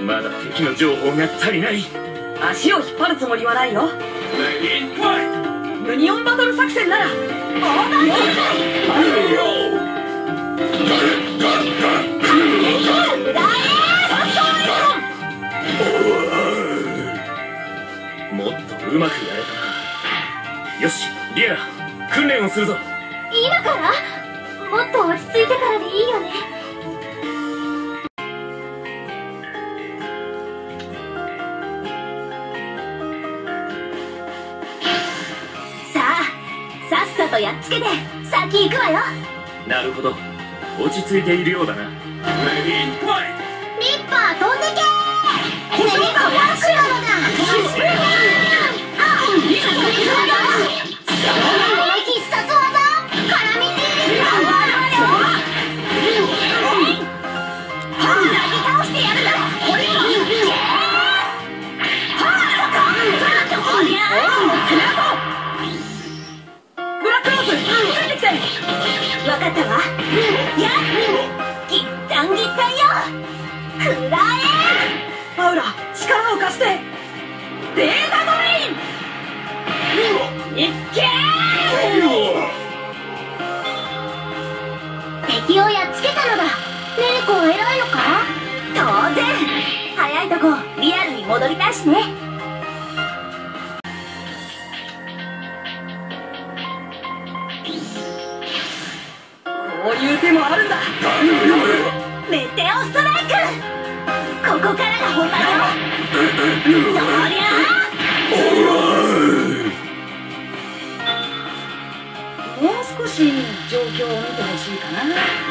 まだ敵の情報が足りない。 足を引っ張るつもりはないよ。ユニオンバトル作戦ならもっとうまくやれたな。よし、リアラ、訓練をするぞ。 今から？もっと落ち着いてからでいいよね。さあ、さっさとやっつけて先行くわよ。 なるほど、落ち着いているようだな。 リッパー飛んでけー。こっちにかわしやろな。必殺技絡みに倒してやるから。 ブラックローズついてきて。 分かったわ。やっギッタンギッタンよ。くらえ。 パウラ、力を貸して。データドレインいっけー。 敵をやっつけたのだ。ネネコ偉いのか？当然。早いとこリアルに戻りたいしね。 こういう手もあるんだ。 メテオストライク。ここからが本番よ。そりゃもう少し状況を見てほしいかな。